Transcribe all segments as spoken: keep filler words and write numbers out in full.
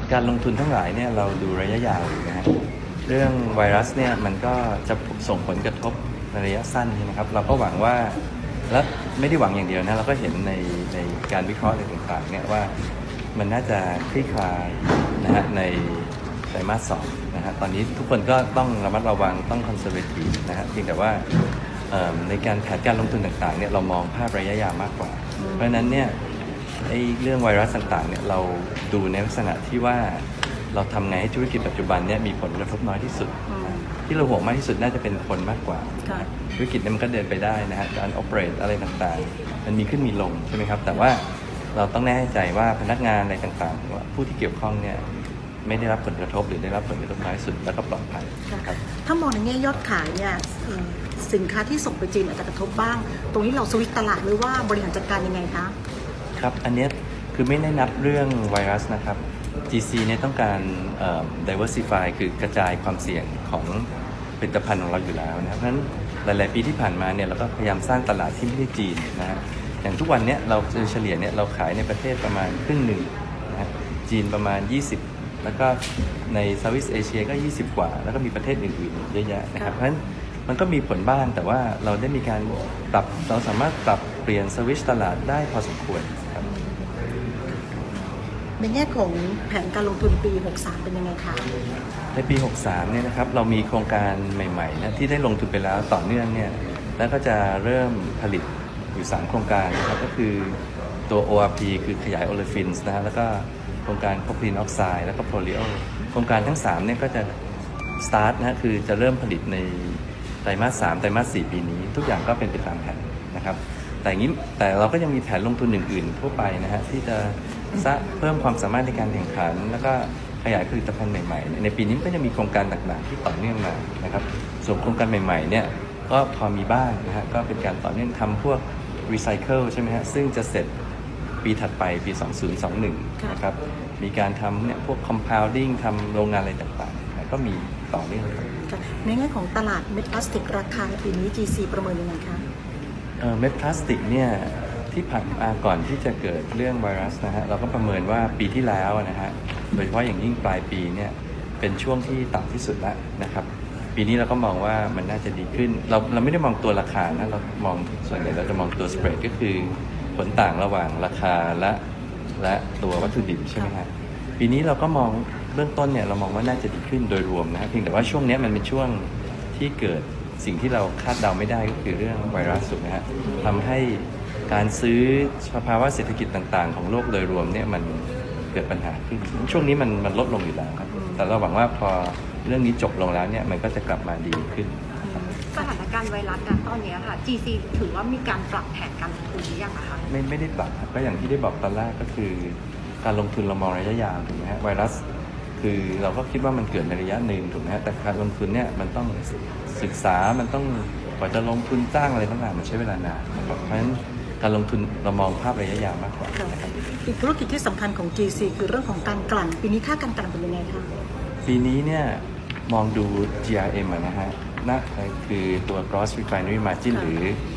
การลงทุนทั้งหลายเนี่ยเราดูระยะยาวนะฮะเรื่องไวรัสเนี่ยมันก็จะส่งผลกระทบในระยะสั้นใช่ไหมครับเราก็หวังว่าและไม่ได้หวังอย่างเดียวนะเราก็เห็นในในการวิเคราะห์ต่างๆเนี่ยว่ามันน่าจะคลี่คลายนะฮะในไตรมาสสองนะฮะตอนนี้ทุกคนก็ต้องระมัดระวังต้องคอนเซอร์เวทีฟนะฮะเพียงแต่ว่าในการแผนการลงทุนต่างๆเนี่ยเรามองภาพระยะยาวมากกว่าเพราะฉะนั้นเนี่ยไอ้เรื่องไวรัสต่างๆเนี่ยเราดูในลักษณะที่ว่าเราทำไงให้ธุรกิจปัจจุบันเนี่ยมีผลกระทบน้อยที่สุดที่เราห่วงมากที่สุดน่าจะเป็นคนมากกว่าธุรกิจเนี่ยมันก็เดินไปได้นะฮะการออเปเรตอะไรต่างๆมันมีขึ้นมีลงใช่ไหมครับแต่ว่าเราต้องแน่ใจว่าพนักงานอะไรต่างๆผู้ที่เกี่ยวข้องเนี่ยไม่ได้รับผลกระทบหรือได้รับผลกระทบน้อยสุดแล้วก็ปลอดภัยครับถ้ามองในแง่ยอดขายเนี่ยสินค้าที่ส่งไปจีนอาจจะกระทบบ้างตรงนี้เราสวิตช์ตลาดหรือว่าบริหารจัดการยังไงคะครับอันนี้คือไม่ได้นับเรื่องไวรัสนะครับ จี ซี เนี่ยต้องการ diversify คือกระจายความเสี่ยงของผลิตภัณฑ์ของเราอยู่แล้วนะครับเพราะฉะนั้นหลายๆปีที่ผ่านมาเนี่ยเราก็พยายามสร้างตลาดที่ไม่ได้จีนนะฮะอย่างทุกวันนี้เราเฉลี่ยเนี่ยเราขายในประเทศประมาณครึ่งหนึ่งนะฮะจีนประมาณยี่สิบแล้วก็ในเซาท์อีสต์เอเชียก็ยี่สิบกว่าแล้วก็มีประเทศอื่นๆเยอะแยะนะครับเพราะฉะนั้นมันก็มีผลบ้างแต่ว่าเราได้มีการปรับเราสามารถปรับเปลี่ยนสวิตช์ตลาดได้พอสมควรครับในแง่ของแผนการลงทุนปีหกสิบสามเป็นยังไงคะในปีหกสิบสามเนี่ยนะครับเรามีโครงการใหม่ๆนะที่ได้ลงทุนไปแล้วต่อเนื่องเนี่ยแล้วก็จะเริ่มผลิตอยู่สามโครงการนะครับก็คือตัว โอ อาร์ พี คือขยายโอเลฟินส์นะฮะแล้วก็โครงการโพรลีนออกไซด์แล้วก็โพลีโอโครงการทั้งสามเนี่ยก็จะสตาร์ทนะคือจะเริ่มผลิตในไตรมาสสามไตรมาสสี่ปีนี้ทุกอย่างก็เป็นไปตามแผนนะครับแต่อย่างนี้แต่เราก็ยังมีแผนลงทุนอื่นๆทั่วไปนะฮะที่จะเพิ่มความสามารถในการแข่งขันแล้วก็ขยายผลิตภัณฑ์ใหม่ๆในปีนี้ก็จะมีโครงการต่างๆที่ต่อเนื่องมานะครับส่วนโครงการใหม่ๆเนี่ยก็พอมีบ้างนะฮะก็เป็นการต่อเนื่องทำพวกรีไซเคิลใช่ไหมฮะซึ่งจะเสร็จปีถัดไปปีสองพันยี่สิบเอ็ดนะครับมีการทำเนี่ยพวก compounding ทำโรงงานอะไรต่างๆก็มีต่อเนื่องในแง่ของตลาดเม็ดพลาสติกราคาปีนี้ จี ซี ประเมินยังไงคะเม็ดพลาสติกเนี่ยที่ผ่านมาก่อนที่จะเกิดเรื่องไวรัสนะฮะเราก็ประเมินว่าปีที่แล้วนะฮะโดยเฉพาะอย่างยิ่งปลายปีเนี่ยเป็นช่วงที่ต่ำที่สุดแล้วนะครับปีนี้เราก็มองว่ามันน่าจะดีขึ้นเราเราไม่ได้มองตัวราคานะเรามองส่วนใหญ่เราจะมองตัวสเปรดก็คือผลต่างระหว่างราคาและและตัววัตถุดิบใช่ไหมครับปีนี้เราก็มองเบื้องต้นเนี่ยเรามองว่าน่าจะดีขึ้นโดยรวมนะเพียงแต่ว่าช่วงนี้มันเป็นช่วงที่เกิดสิ่งที่เราคาดเดาไม่ได้ก็คือเรื่องไวรัสนะฮะทำให้การซื้อสภาวะเศรษฐกิจต่างๆของโลกโดยรวมเนี่ยมันเกิดปัญหาขึ้นช่วงนี้มันมันลดลงอยู่แล้วครับแต่เราหวังว่าพอเรื่องนี้จบลงแล้วเนี่ยมันก็จะกลับมาดีขึ้นสถานการณ์ไวรัสนะตอนนี้ค่ะ จี ซี ถือว่ามีการปรับแผนการลงทุนหรือยังคะไม่ไม่ได้ปรับก็อย่างที่ได้บอกตอนแรกก็คือการลงทุนเรามองระยะยาวถูกไหมฮะไวรัสคือเราก็คิดว่ามันเกิดในระยะหนึ่งถูกไหมฮะแต่การลงทุนเนี่ยมันต้องศึกษามันต้องกว่าจะลงทุนจ้างอะไรต่างๆมันใช้เวลานานเพราะฉะนั้นการลงทุนเรามองภาพระยะยาวมากกว่านะครับอีกธุรกิจที่สำคัญของ จี ซี คือเรื่องของการกลั่นปีนี้ค่าการกลั่นเป็นยังไงคะปีนี้เนี่ยมองดู จี อาร์ เอ็ม นะฮะนั่นคือตัว gross refinery margin หรือ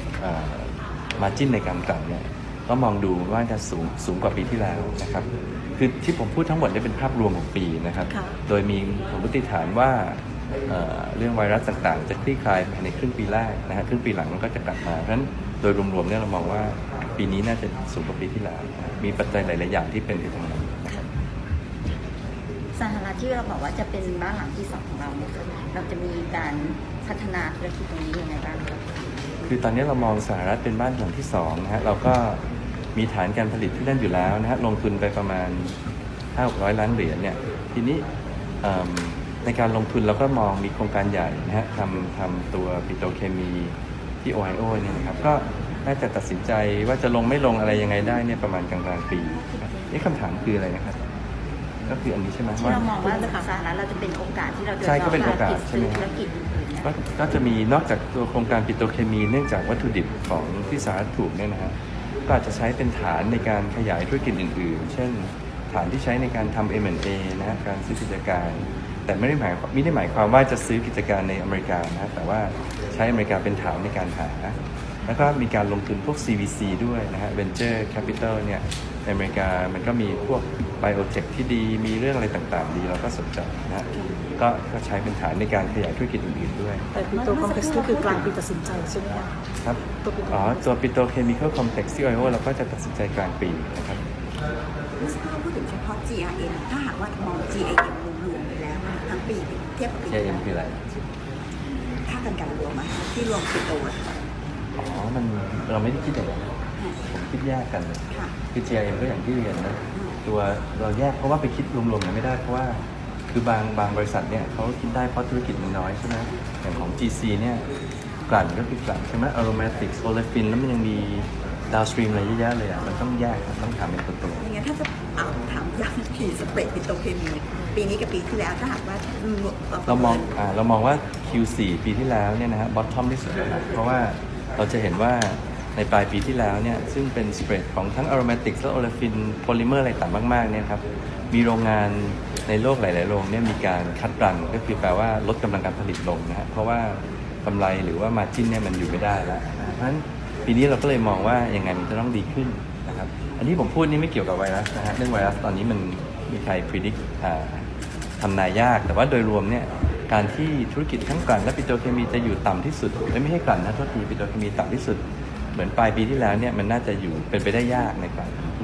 margin ในการกลั่นเนี่ยก็มองดูว่าจะสูงสูงกว่าปีที่แล้วนะครับคือที่ผมพูดทั้งหมดได้เป็นภาพรวมของปีนะครับโดยมีสมมติฐานว่า เ, เรื่องไวรัสต่างๆจะคลี่คลายภายในครึ่งปีแรกนะฮะครึ่งปีหลังมันก็จะกลับมาเพราะฉะนั้นโดยรวมๆเนี่ยเรามองว่าปีนี้น่าจะสูงกว่าปีที่แล้วมีปัจจัยหลายๆอย่างที่เป็นไปทางนั้นนะครับสหรัฐที่เราบอกว่าจะเป็นบ้านหลังที่สองของเราเนี่ยเราจะมีการพัฒนาธุรกิจตรงนี้ยังไงบ้างครับคือตอนนี้เรามองสหรัฐเป็นบ้านหลังที่สองนะฮะเราก็มีฐานการผลิตที่นั่นอยู่แล้วนะฮะลงทุนไปประมาณห้าหกร้อยล้านเหรียญเนี่ยทีนี้ในการลงทุนเราก็มองมีโครงการใหญ่นะฮะทำทำตัวปิโตรเคมีที่โอไฮโอเนี่ยนะครับก็น่าจะตัดสินใจว่าจะลงไม่ลงอะไรยังไงได้เนี่ยประมาณกลางๆปีนี่คำถามคืออะไรนะครับก็คืออันนี้ใช่ไหมที่เรามองว่าสหรัฐเราจะเป็นโอกาสที่เราจะใช่ก็เป็นโอกาสใช่ไหมก็ก็จะมีนอกจากตัวโครงการปิโตรเคมีเนื่องจากวัตถุดิบของที่สหรัฐถูกเนี่ยนะฮะก็อาจจะใช้เป็นฐานในการขยายธุรกิจอื่นๆเช่นฐานที่ใช้ในการทำ เอ็ม แอนด์ เอ นะฮะการซื้อกิจการแต่ไม่ได้หมายไม่ได้หมายความว่าจะซื้อกิจการในอเมริกานะแต่ว่าใช้อเมริกาเป็นฐานในการหาเพราะฉแล้วก็มีการลงทุนพวก ซี วี ซี ด้วยนะฮะ Venture Capital เนี่ยในอเมริกามันก็มีพวก Biotech ที่ดีมีเรื่องอะไรต่างๆดีเราก็สนใจนะฮะก็ก็ใช้เป็นฐานในการขยายธุรกิจอื่นๆด้วยแต่ปิโตรคอมเพล็กซ์นี่คือกลางปีตัดสินใจใช่ไหมคะครับตัวปิโตรอ๋อตัว Petrochemical Complex ที่ Ohio เราก็จะตัดสินใจกลางปีนะครับเมื่อสักครู่พูดถึงเฉพาะ จี อาร์ เอ็ม ถ้าหากว่ามอง จี ไอ เอ็ม รวมๆไปแล้วทั้งปีเทียบกับปีเอ เอ็ม คืออะไรค่ากันการรวมอะที่รวมคือตัวอ๋อ มันเราไม่ได้คิดอย่างนั้นผมคิดแยกกันเลยค่ะคือ จี ไอ เอ็ม ก็อย่างที่เรียนนะ ตัวเราแยกเพราะว่าไปคิดรวมๆกันไม่ได้เพราะว่าคือบางบางบริษัทเนี่ยเขาคิดได้เพราะธุรกิจมันน้อยใช่ไหมอย่างของ จี ซี เนี่ยกลั่นก็คือกลั่นใช่ไหม aromatics olefin แล้วมันยังมี downstream อะไรเยอะแยะเลยอ่ะมันต้องแยกมันต้องทำเป็นตัวๆอย่างงั้นถ้าจะเอาถามย้ำทีสเปรดปิโตรเคมีปีนี้กับปีที่แล้วถ้าหากว่าเรามองอ่าเรามองว่า คิว โฟร์ ปีที่แล้วเนี่ยนะฮะ bottom ที่สุดแล้วนะเพราะว่าเราจะเห็นว่าในปลายปีที่แล้วเนี่ยซึ่งเป็นสเปรดของทั้ง aromatics และ olefin polymer อะไรต่างมากๆเนี่ยครับมีโรงงานในโลกหลายๆโรงเนี่ยมีการคัดรันก็คือแปลว่าลดกำลังการผลิตลงนะฮะเพราะว่ากำไรหรือว่า margin เนี่ยมันอยู่ไม่ได้แล้วนะเพราะฉะนั้นปีนี้เราก็เลยมองว่ายังไงมันจะต้องดีขึ้นนะครับอันนี้ผมพูดนี่ไม่เกี่ยวกับไวรัสนะฮะเรื่องไวรัสตอนนี้มันมีใคร predict อ่าทำนายยากแต่ว่าโดยรวมเนี่ยการที่ธุรกิจทั้งกลั่นและปิโตรเคมีจะอยู่ต่ำที่สุดไม่ใช่กลั่นนะโทษทีปิโตรเคมีต่ำที่สุดเหมือนปลายปีที่แล้วเนี่ยมันน่าจะอยู่เป็นไปได้ยากในกลั่น